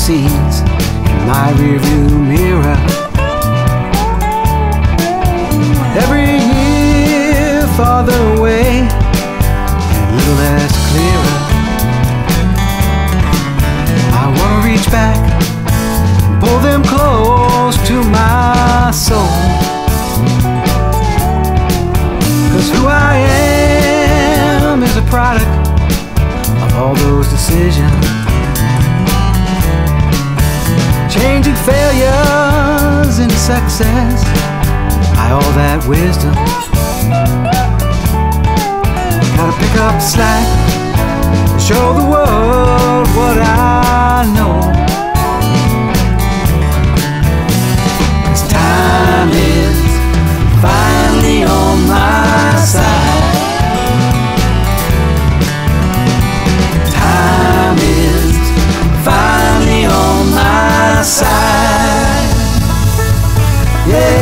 scenes in my rearview mirror. Every year farther away and a little less clearer. I wanna reach back and pull them close to my soul, 'cause who I am is a product of all those decisions, changing failures into success by all that wisdom. Gotta pick up the slack and show the world what I know, 'cause time is finally on my side. Time is finally on my side. Yeah.